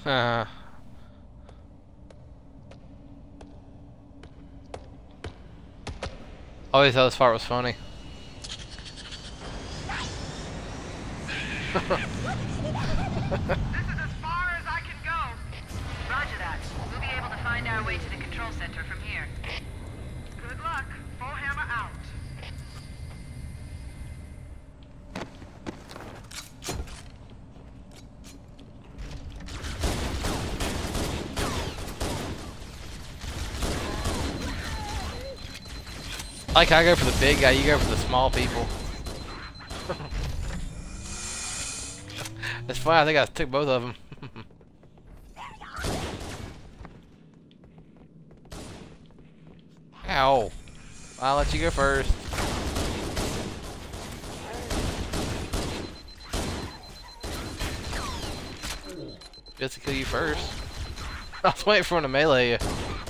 Uh, always thought this part was funny. This is as far as I can go. Roger that. We'll be able to find our way to the control center from here. Good luck. Bullhammer out. Like I go for the big guy, you go for the small people. It's fine, I think I took both of them. Ow. I'll let you go first. Just to kill you first. I was waiting for him to melee you.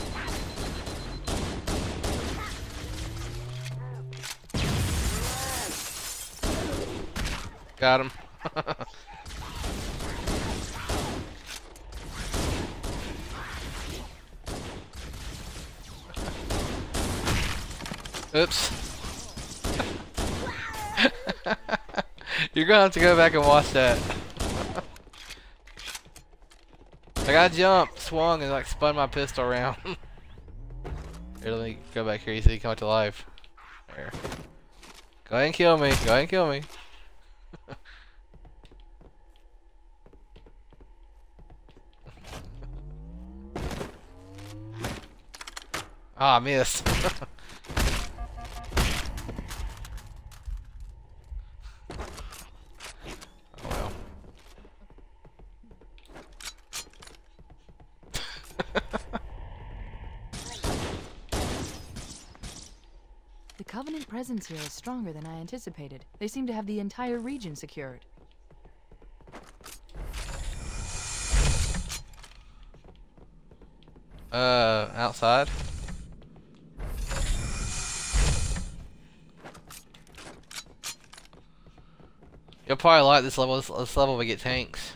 Got him. Oops. You're gonna have to go back and watch that. I got jumped, swung, and like spun my pistol around. Here, let me go back here. You see, come back to life. There. Go ahead and kill me. Go ahead and kill me. Ah, I missed. Oh well. The Covenant presence here is stronger than I anticipated. They seem to have the entire region secured. Outside? You'll probably like this level. This level we get tanks.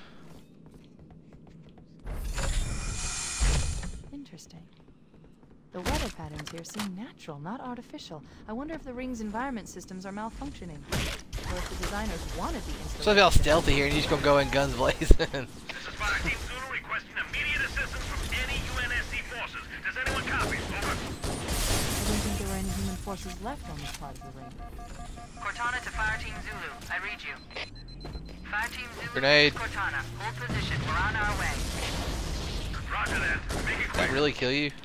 Interesting. The weather patterns here seem natural, not artificial. I wonder if the ring's environment systems are malfunctioning. Or if the designers wanted the installation. So all stealthy here and you just gonna go in guns blazing. This is Fire Team Zulu requesting immediate assistance from any UNSC forces. Does anyone copy? Over. I didn't think there were any human forces left on this part of the ring. Cortana to Fire Team Zulu. I read you. Fire Team Zulu. Grenade. Cortana. Hold position. We're on our way. Roger that. Make it Did quick. that really kill you?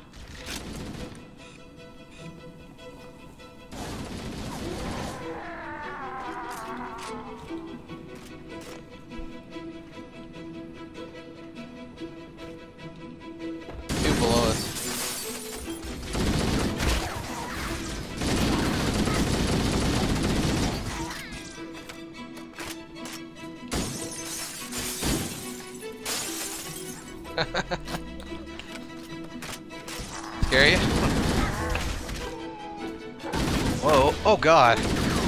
Two below us. Scare you? Whoa, oh god.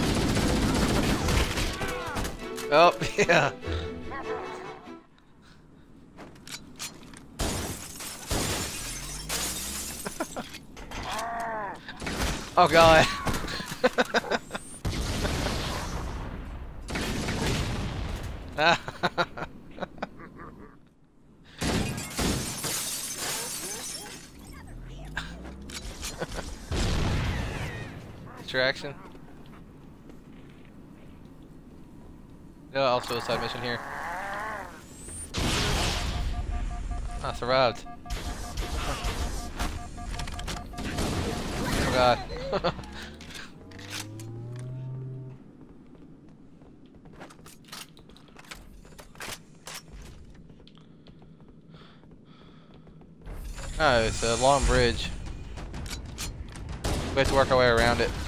Oh, yeah. Oh god. Distraction. No, also a side mission here. I survived. Oh god. Oh, it's a long bridge. We have to work our way around it.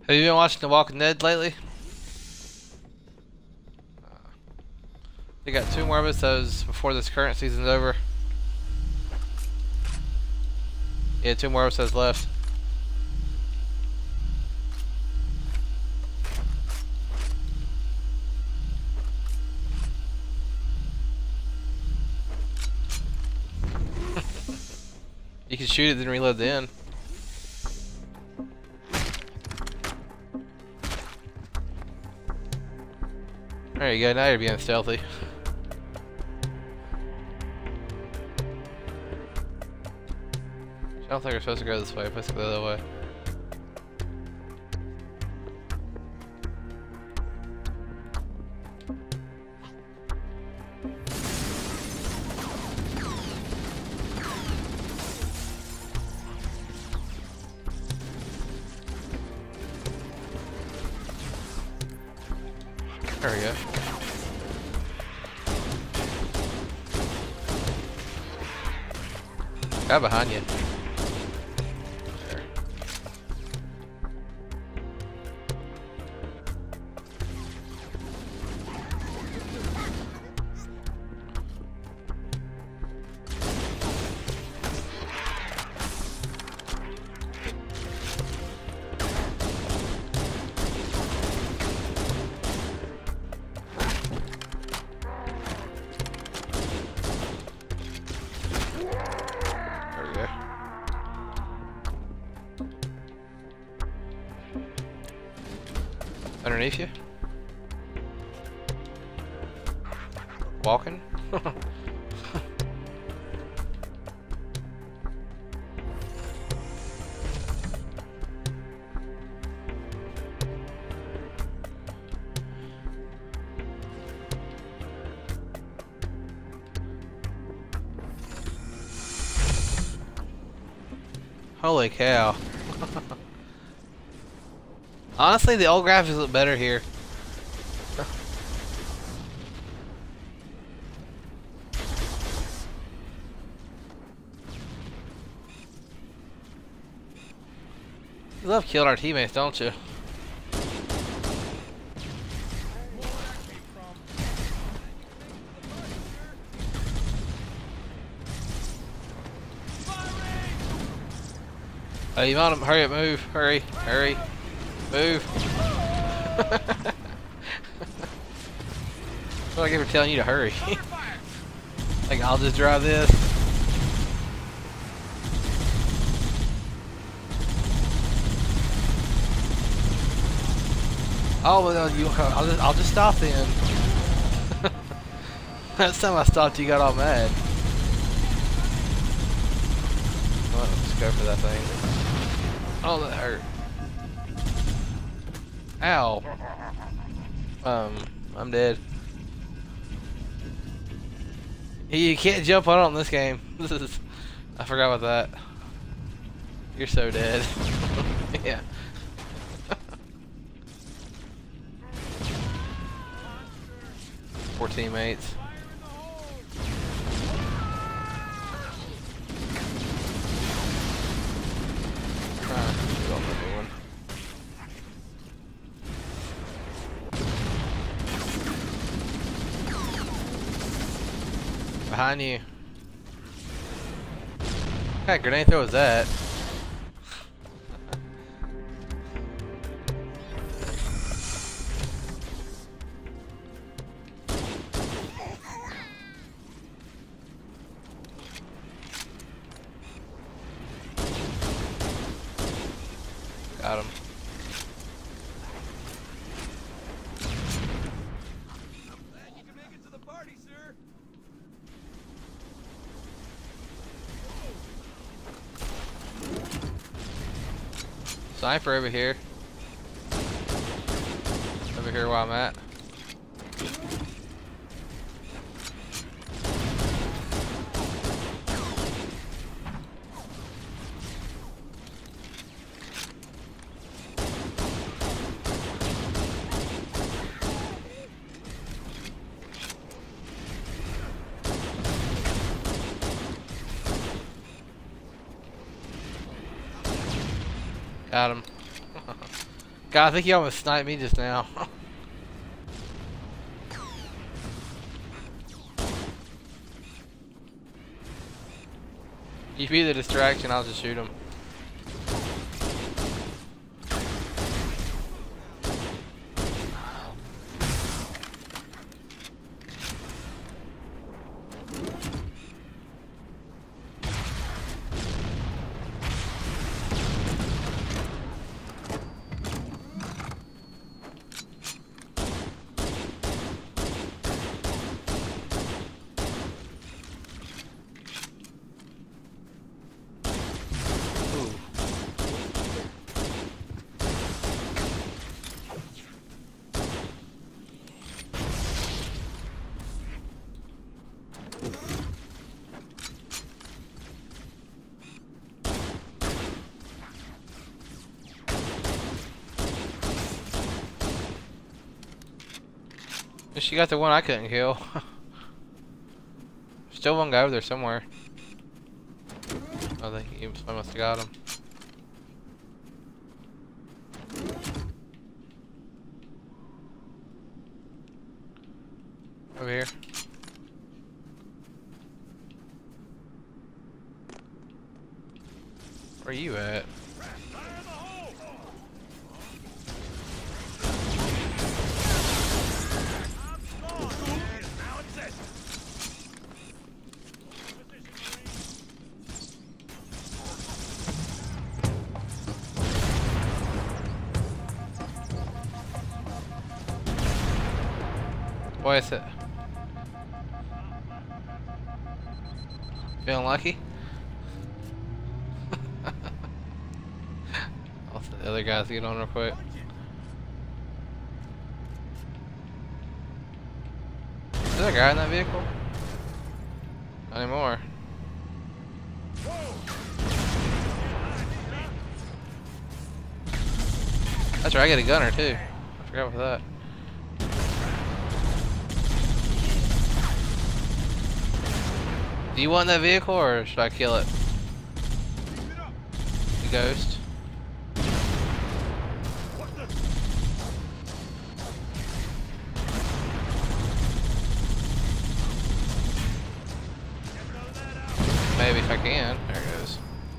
Have you been watching The Walking Dead lately? They got 2 more episodes before this current season's over. Yeah, 2 more episodes left. You can shoot it then reload the end. There you go, now you're being stealthy. I don't think we're supposed to go this way, we're supposed to go the other way. There we go. Guy behind you. There. There we go. Underneath you? Walking? Holy cow. Honestly, the old graphics look better here. You love killing our teammates, don't you? Hey, you want him? Hurry up, move. Hurry, hurry. Move. What I give for telling you to hurry. Like, I'll just drive this. Oh, well, I'll just stop then. Last time I stopped, you got all mad. Well, let's go for that thing. Oh, that hurt. Ow. I'm dead. You can't jump on it in this game. I forgot about that. You're so dead. Yeah. Poor teammates. Get off that one. Behind you. What kind of grenade throw was that? Got him. Glad you can make it to the party, sir. Sniper over here. Over here where I'm at. Got him. God, I think he almost sniped me just now. You be the distraction, I'll just shoot him. She got the one I couldn't kill. Still one guy over there somewhere. I think I must have got him. Over here. Where are you at? What is it? Feeling lucky? I'll let the other guys get on real quick. Is there a guy in that vehicle? Not anymore. That's right, I get a gunner too. I forgot about that. Do you want that vehicle or should I kill it? The ghost. Maybe if I can. There it goes.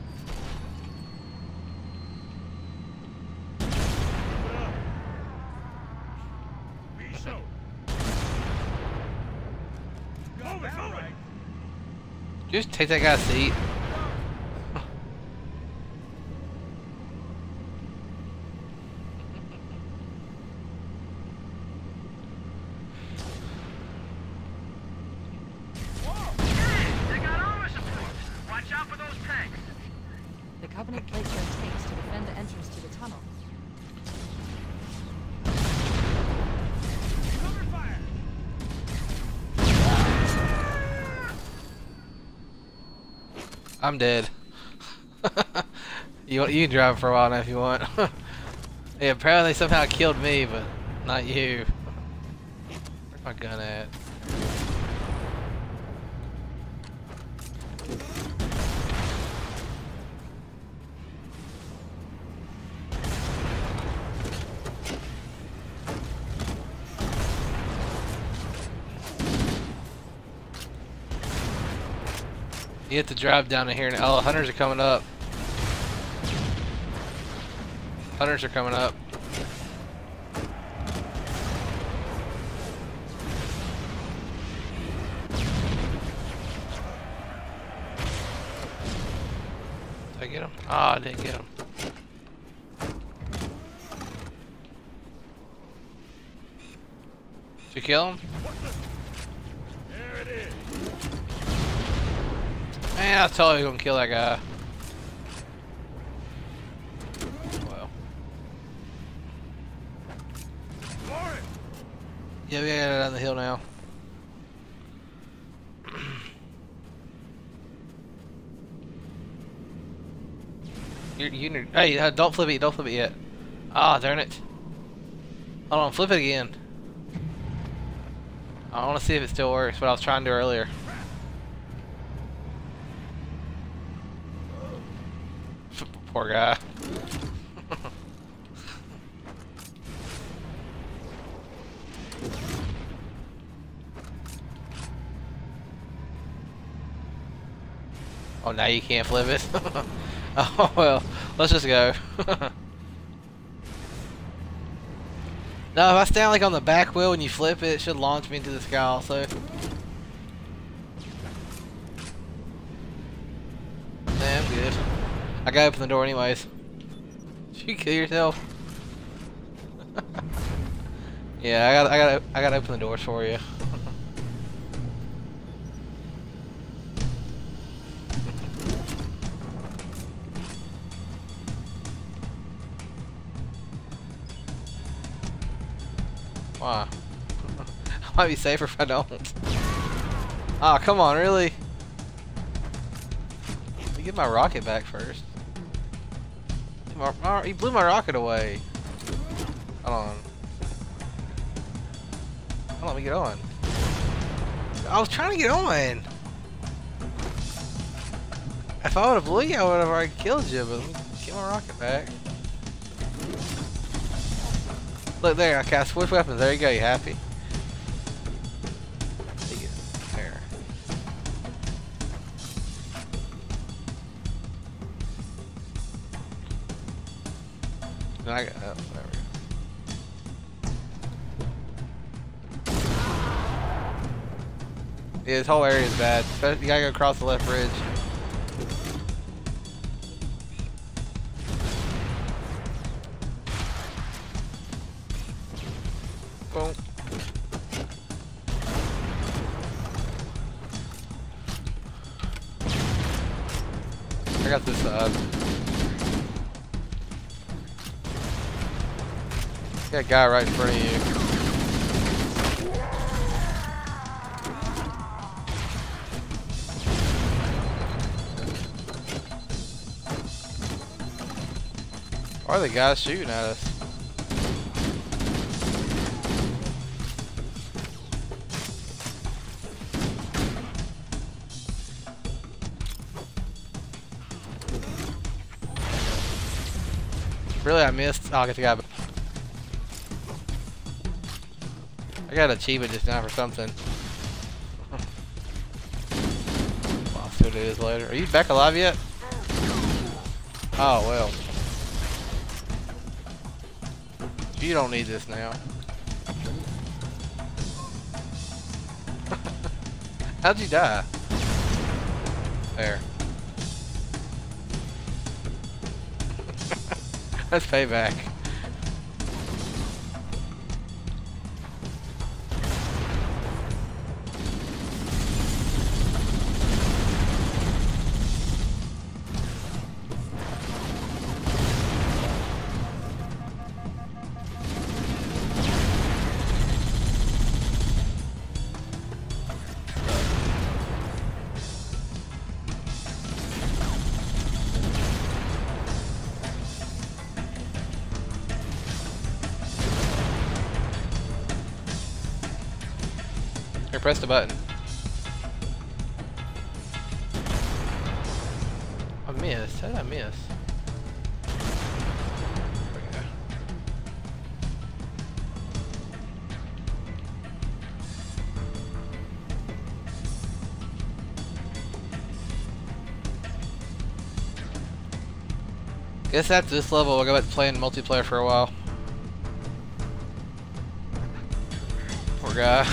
Just take that guy's seat. They got armor support. Watch out for those tanks. The Covenant placed their tanks to defend the entrance to the tunnel. Cover fire. I'm dead. You can drive for a while now if you want. Yeah, apparently they somehow killed me, but not you. Where's my gun at? You have to drive down to here and oh, hunters are coming up. Hunters are coming up. Did I get him? Oh, I didn't get him. Did you kill him? There it is. Man, I was totally gonna kill that guy. Well. Yeah, we gotta go down the hill now. Hey, don't flip it, don't flip it yet. Ah, darn it. Hold on, flip it again. I want to see if it still works, what I was trying to do earlier. Poor guy. Oh, now you can't flip it? Oh, well, let's just go. No, if I stand like on the back wheel and you flip it, it should launch me into the sky also. Nah, I'm good. I gotta open the door anyways. Did you kill yourself? Yeah, I gotta open the doors for you. Why? I might be safer if I don't. Ah, oh, come on, really? Let me get my rocket back first. He blew my rocket away. Hold on. Let me get on. I was trying to get on. If I would have blew you, I would have already killed you, but let me get my rocket back. Look there, I cast switch weapons. There you go, you happy? There. No, I got, oh, there we go. Yeah, this whole area is bad. You gotta go across the left bridge. Boom. I got this side. Got a guy right in front of you. Why are the guys shooting at us? Really, I missed. Oh, I'll get the guy. I got an achievement just now for something. I'll see what it is later. Are you back alive yet? Oh, well. You don't need this now. How'd you die? There. That's payback. Here, press the button. I missed. How did I miss? There we go. Guess after this level, we'll go back to playing multiplayer for a while. Poor guy.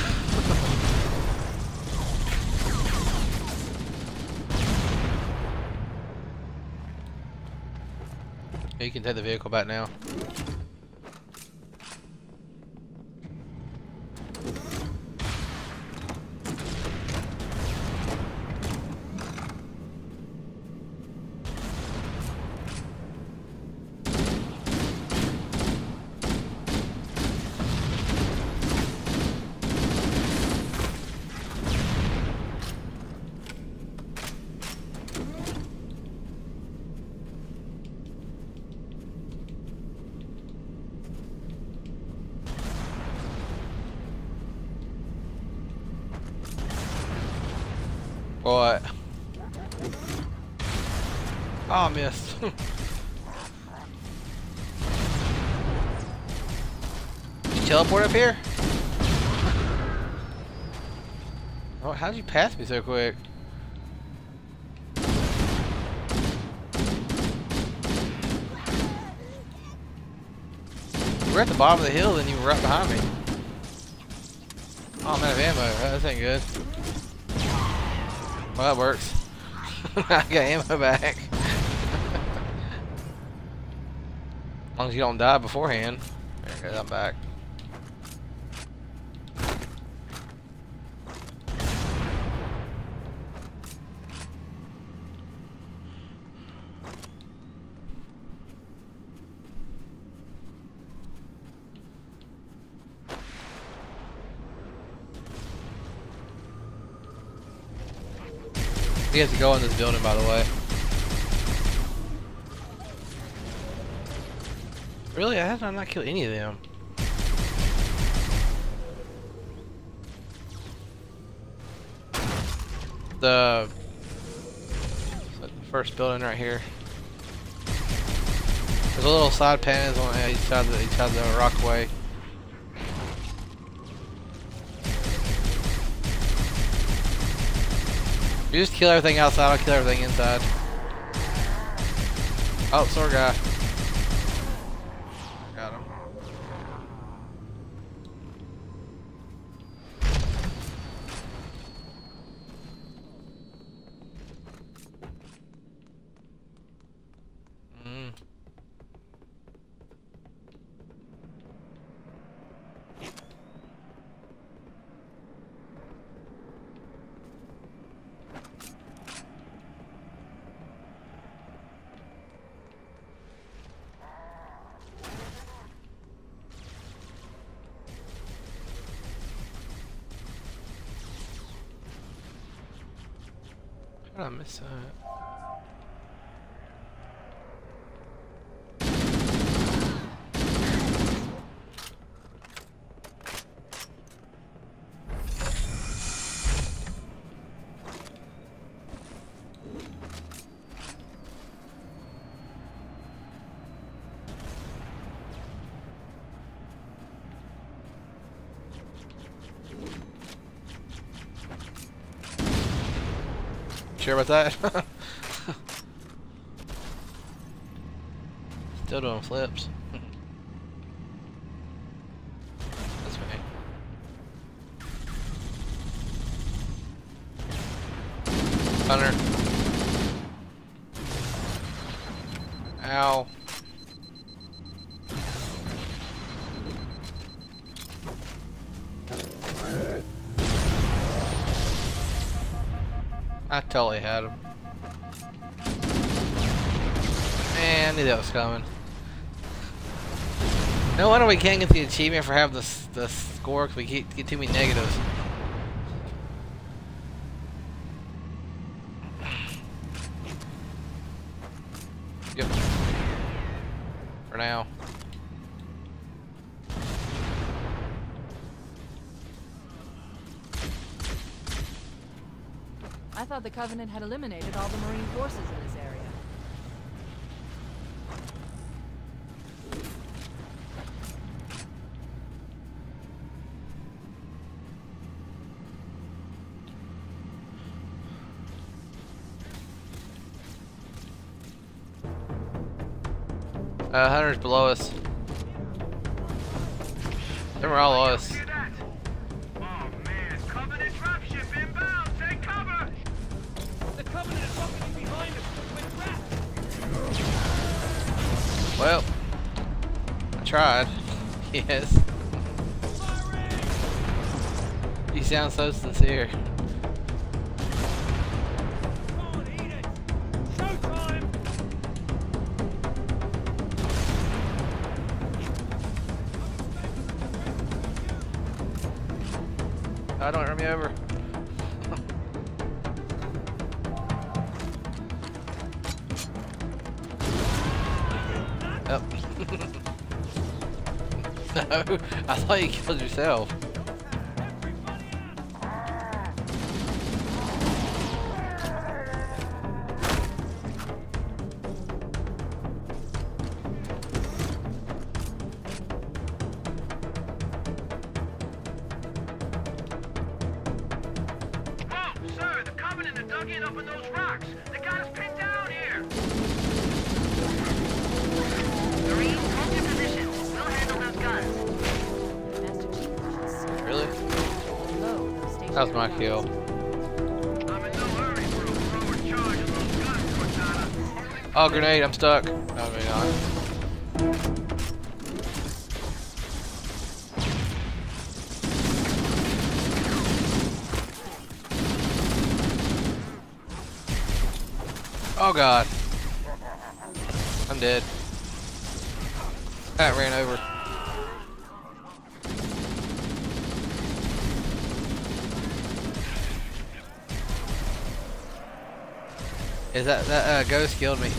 You can take the vehicle back now. What? Oh, I missed. Did you teleport up here? Oh, how did you pass me so quick? You were at the bottom of the hill, then you were right behind me. Oh, I'm out of ammo. That ain't good. Well, that works. I got ammo back. As long as you don't die beforehand. Okay, I'm back. He has to go in this building, by the way. Really? How did I not kill any of them? The first building right here. There's a little side panels on each side of the rockway. You just kill everything outside, I'll kill everything inside. Oh, sword guy. Got him. How did I miss that? Sure about that? Still doing flips. That's me. Hunter. Ow. I totally had him. Man, I knew that was coming. No wonder we can't get the achievement for having the score because we get too many negatives. Yep. For now. I thought the Covenant had eliminated all the Marine forces in this area. Hunter's below us. They were all us. Hear that? Oh man, Covenant dropship inbound. Take cover. The Covenant is rocketing behind us with rats. Well, I tried. Yes. Firing! You sound so sincere. Come on, eat it! Showtime! Don't run me over. Oh. No, I thought you killed yourself. Whoa, sir, the Covenant are dug in up in those rocks. They got us pinned down here. Marines, hold your positions. We'll handle those guys. That was my kill. I'm in no hurry for a forward charge of those guns, Cortana. Oh, grenade, I'm stuck. Oh, maybe not. Oh god. I'm dead. That ran over. Is that ghost killed me?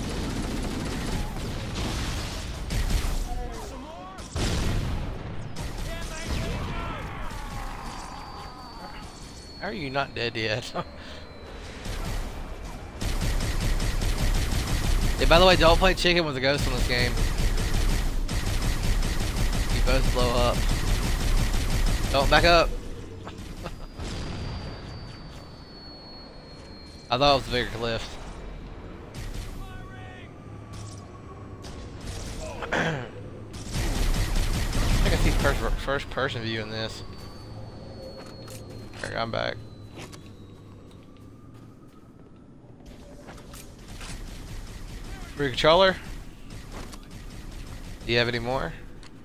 How are you not dead yet? Hey, by the way, don't play chicken with a ghost in this game. You both blow up. Don't back up. I thought it was a bigger cliff. I can see first person view in this. Alright, I'm back. Free controller? Do you have any more?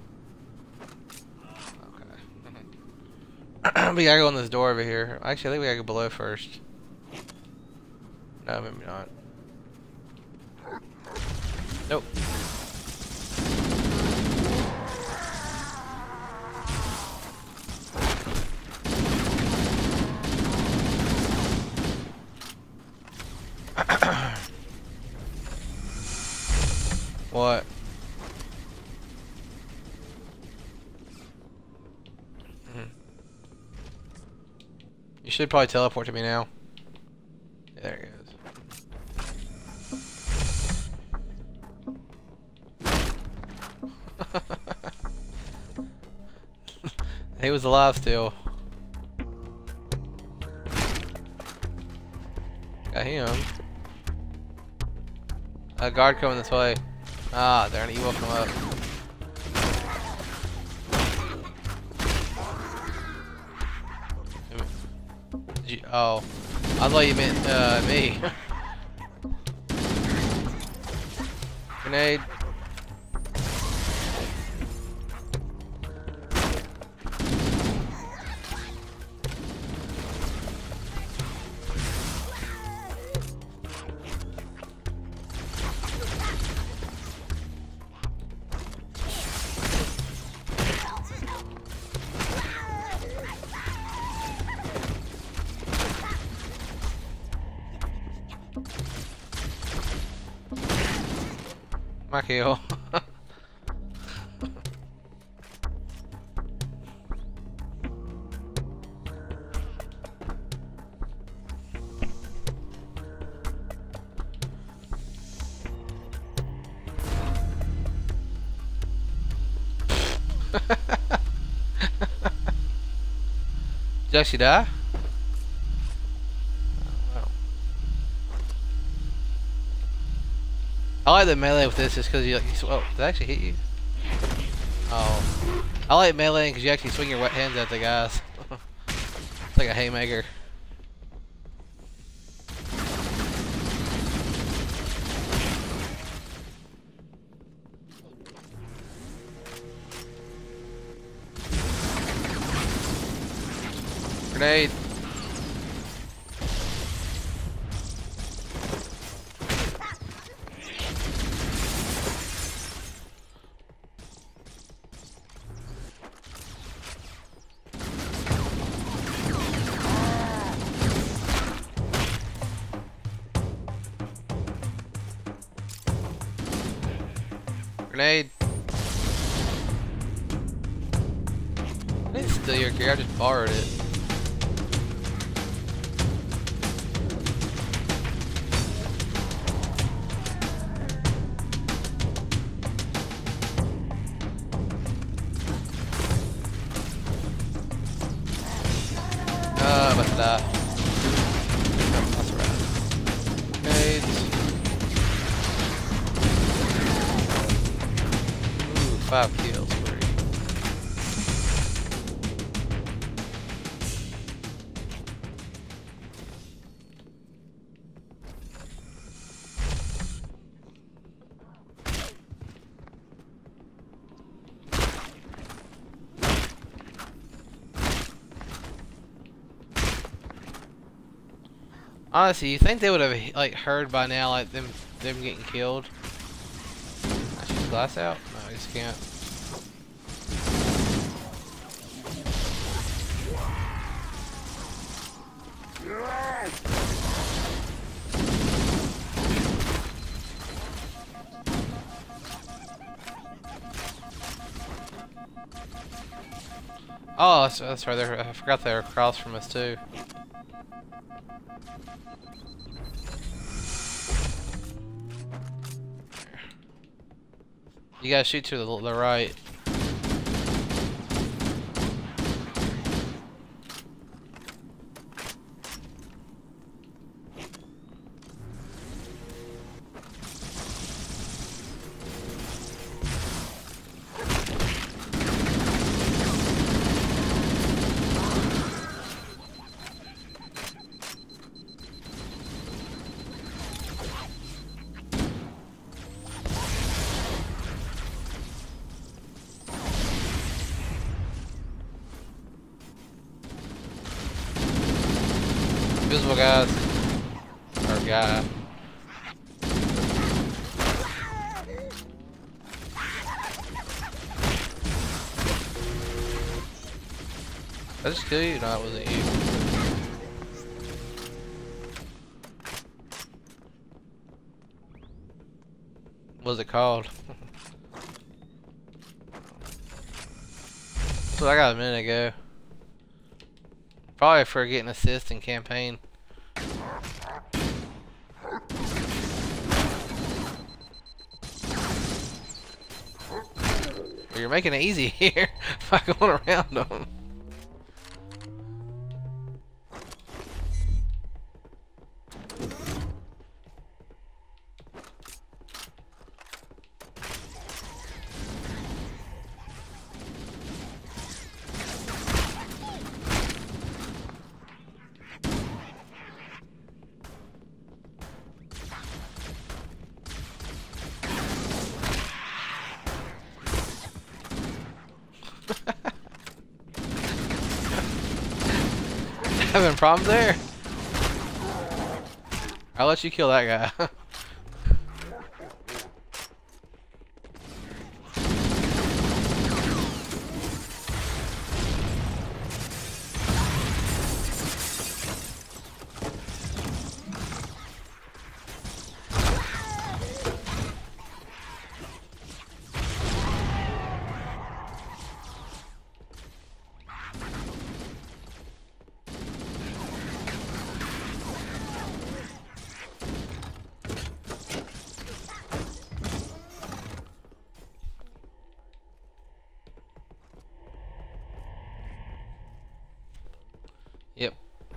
Okay. We gotta go in this door over here. Actually, I think we gotta go below first. No, maybe not. Nope. What? You should probably teleport to me now. Yeah, there he goes. He was alive still. Got him. A guard coming this way. Ah, darn it, you will come up. Oh, I thought you meant me. Grenade. My kill. Did you actually die? I like the melee with this just because you oh, did I actually hit you? Oh. I like melee because you actually swing your wet hands at the guys. It's like a haymaker. Grenade. Grenade. I didn't steal your gear, I just borrowed it. I'm about to die. That's right. Grenades. 5 kills for you. Honestly, you think they would have like heard by now, like them getting killed? I shoot glass out? No, I just can't. Oh, that's right. I forgot they were across from us too. You gotta shoot to the right. Invisible guys. Or guy. Did I just kill you? No, it wasn't you. What was it called? That's what I got a minute ago. Probably for getting assist in campaign. Well, you're making it easy here by going around them. Having problems there? I'll let you kill that guy. Yep.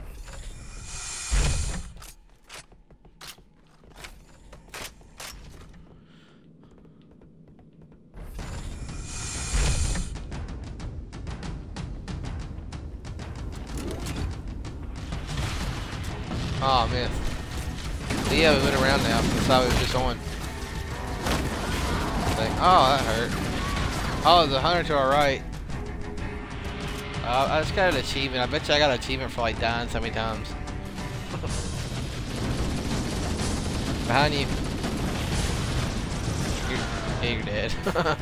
Oh man. So yeah, we went around now. That's how we was just on. Oh, that hurt. Oh, there's a hunter to our right. I just got an achievement. I bet you I got an achievement for like dying so many times. Behind you. You're dead.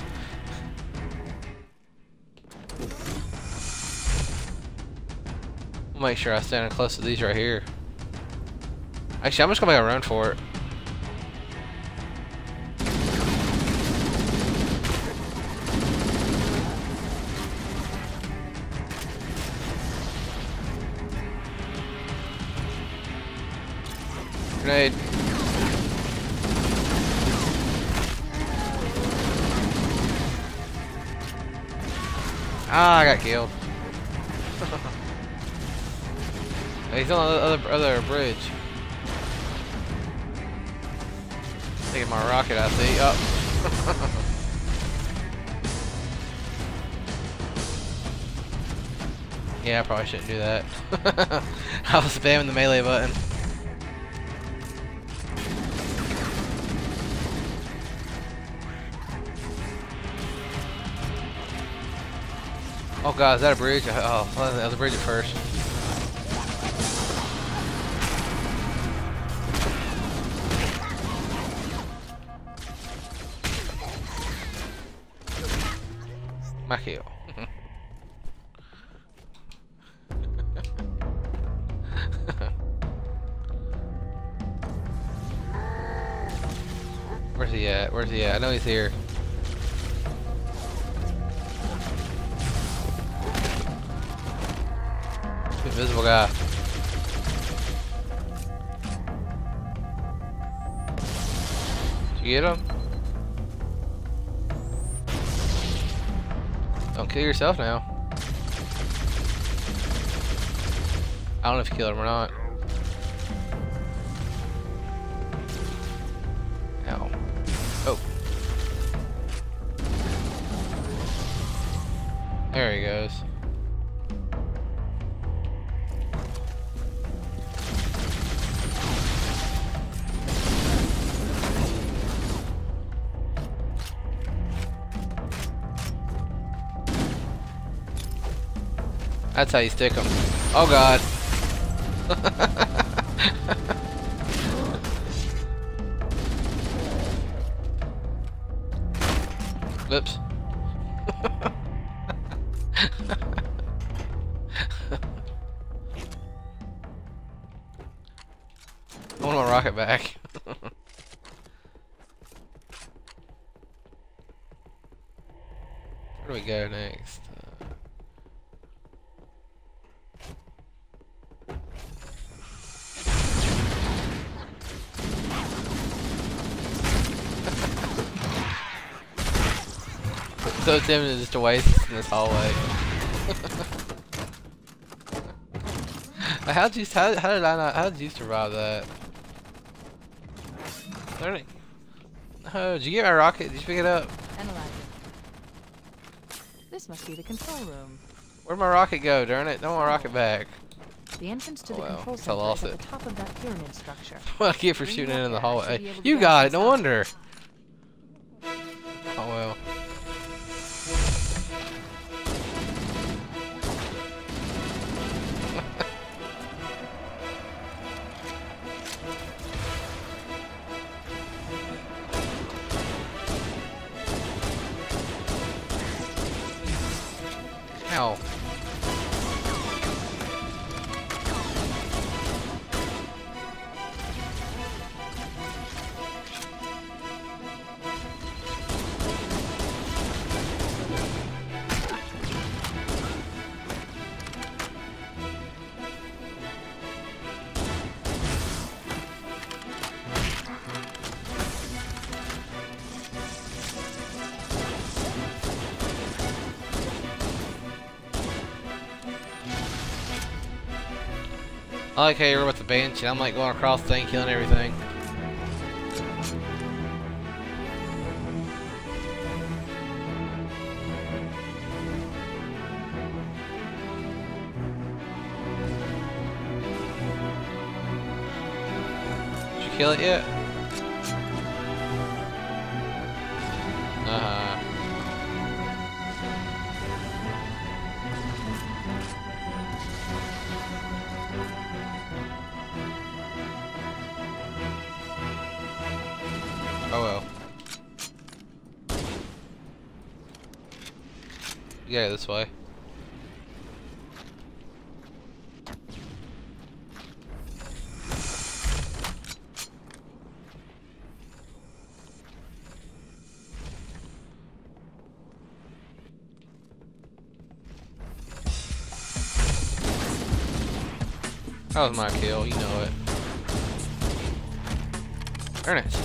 I'll make sure I stand close to these right here. Actually, I'm just gonna make a run for it. Grenade. Ah, I got killed. He's on the other bridge. Taking my rocket, I see. Up. Yeah, I probably shouldn't do that. I was spamming the melee button. Oh god, is that a bridge? Oh, that was a bridge at first. My kill. Where's he at? Where's he at? I know he's here. Invisible guy. Did you get him? Don't kill yourself now. I don't know if you killed him or not. Ow. Oh. There he goes. That's how you stick them. Oh god. Whoops. I want my rocket back. Where do we go next? So tempted just to waste in this hallway. How did you survive that? Oh, did you get my rocket? Did you pick it up? Analyzing. This must be the control room. Where'd my rocket go? Darn it! I want my rocket back. The entrance to the well, control I center lost is at it. the top of that pyramid structure. What I get for When shooting you it in the get there, I should hallway. be able to You get got it. No inside. wonder. Oh well. Ow. I like how you're with the bench and I'm like going across the thing killing everything. Did you kill it yet? Oh well. Yeah, this way. That was my kill, you know it. Earn it.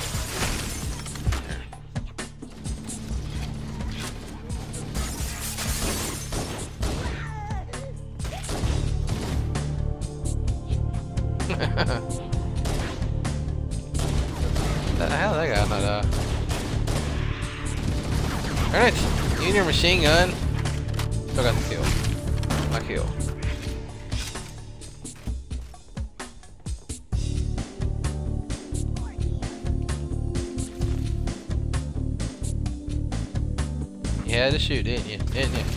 How did that guy not die? Earn it! You and your machine gun. Still got the kill. My kill. You had to shoot, didn't you? Didn't you?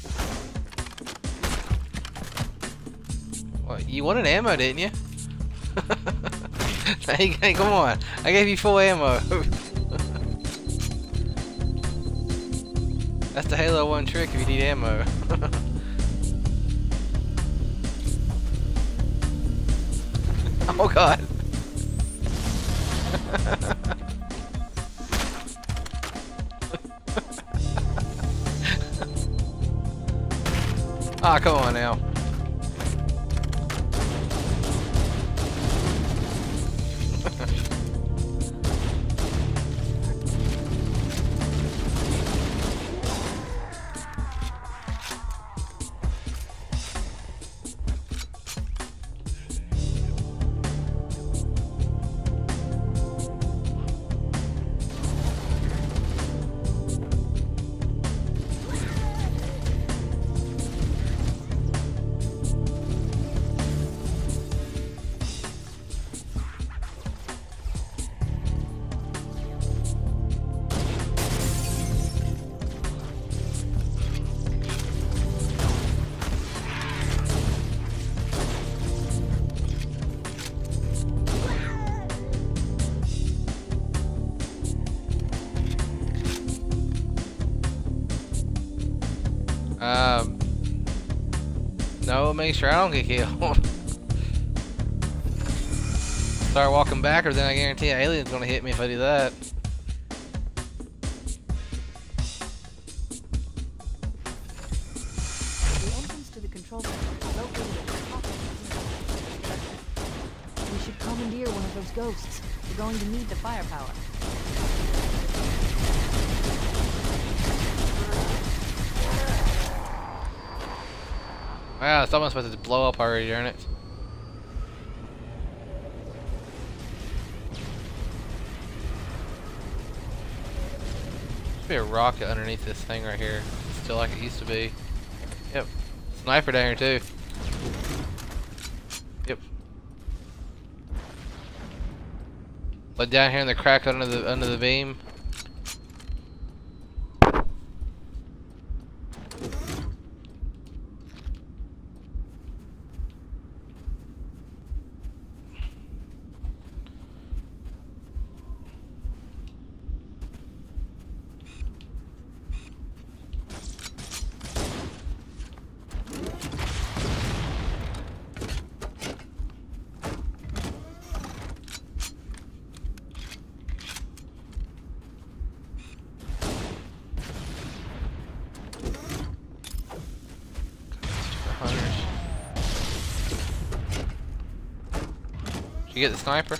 What? You wanted ammo, didn't you? Hey, come on. I gave you full ammo. That's the Halo 1 trick if you need ammo. Oh god. Ah, come on now. No, make sure I don't get killed. Start walking backwards, then I guarantee an alien's gonna hit me if I do that. The entrance to the control center is located at the top of the hill. We should commandeer one of those ghosts. We're going to need the firepower. Wow, it's almost supposed to blow up already, darn it. Should be a rocket underneath this thing right here. It's still like it used to be. Yep. Sniper down here too. Yep. But down here in the crack under the beam. Did you get the sniper?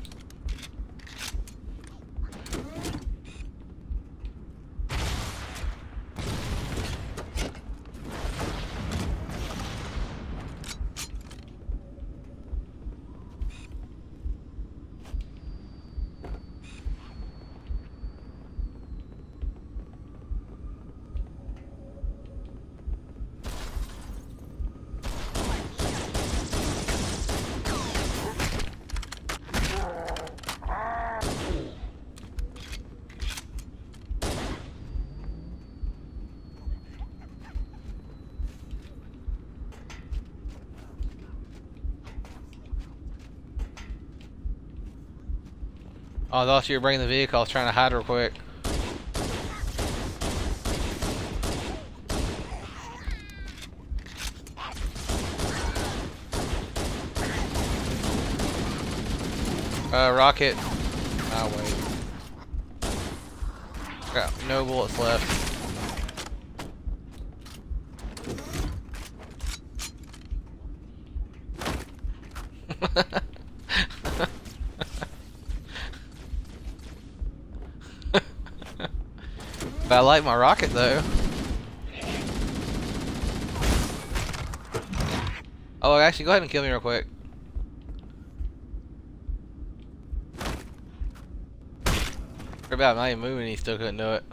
Oh, I thought you were bringing the vehicle. I was trying to hide real quick. Rocket. Ah, wait. Got no bullets left. But I like my rocket though. Oh, actually, go ahead and kill me real quick. What about I'm not even moving? He still couldn't do it.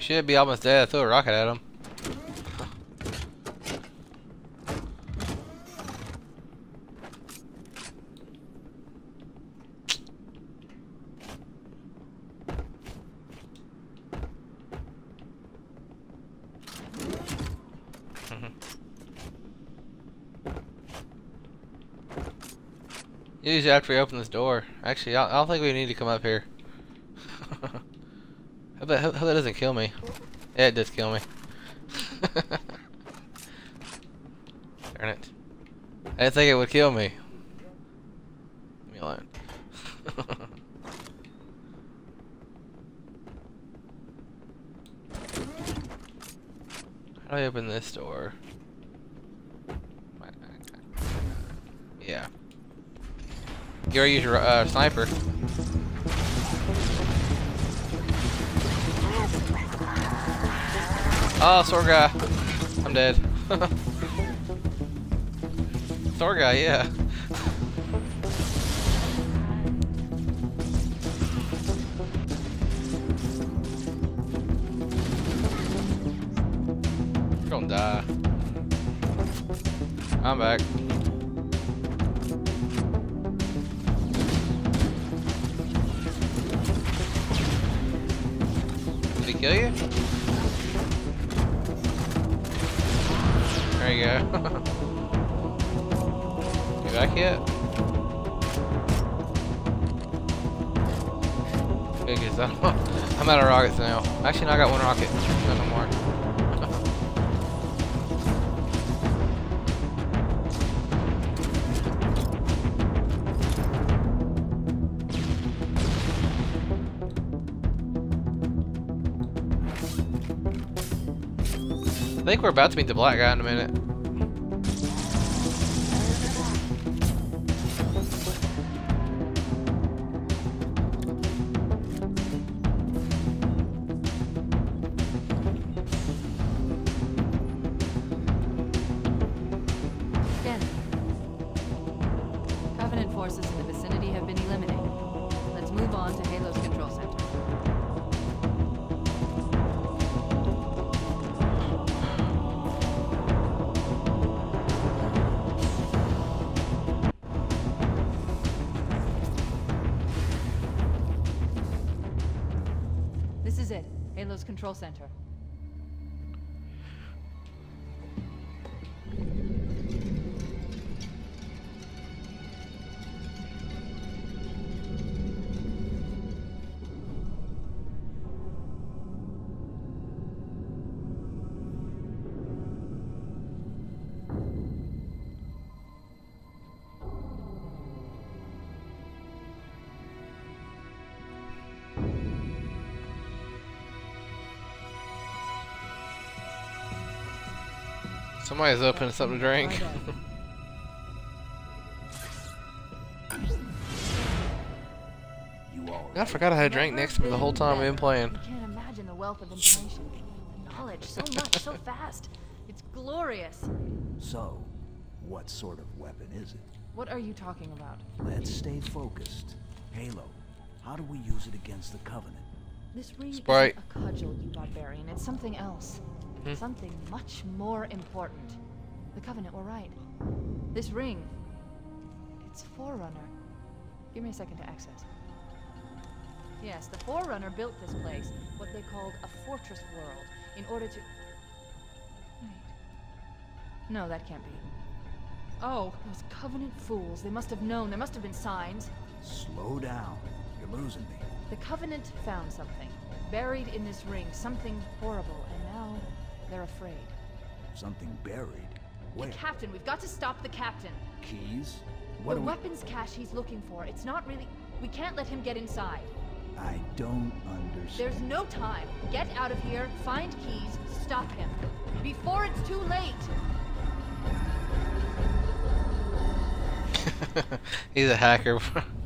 should be almost dead. Throw a rocket at him. Usually after we open this door. Actually, I don't think we need to come up here. Hope that doesn't kill me. Yeah, it does kill me. Darn it. I didn't think it would kill me. Leave me alone. How do I open this door? Yeah. You already use your sniper. Oh, sword guy. I'm dead. Sword guy, yeah. You're gonna die. I'm back. Did he kill you? There you go. You back yet? Good, 'cause I'm out of rockets now. Actually, no, I got one rocket. No more. I think we're about to meet the black guy in a minute. Again. Covenant forces in the vicinity have been eliminated. Let's move on to Halo's control center. This is it. Halo's control center. Somebody's opening something to drink. I forgot I had a drink next to me the whole time we've been playing. You can't imagine the wealth of information. The knowledge, so much, so fast. It's glorious. So, what sort of weapon is it? What are you talking about? Let's stay focused. Halo, how do we use it against the Covenant? This ring Sprite. isn't a cudgel, you barbarian. It's something else. Something much more important. The Covenant were right. This ring, it's Forerunner. Give me a second to access. Yes, the Forerunner built this place, what they called a fortress world, in order to... Wait. No, that can't be. Oh, those Covenant fools. They must have known. There must have been signs. Slow down. You're losing me. The Covenant found something. Buried in this ring. Something horrible. And now they're afraid. Something buried? Where? The captain. We've got to stop the captain. Keys? What The do we... weapons cache he's looking for. It's not really... We can't let him get inside. I don't understand. There's no time. Get out of here. Find keys. Stop him. Before it's too late. He's a hacker.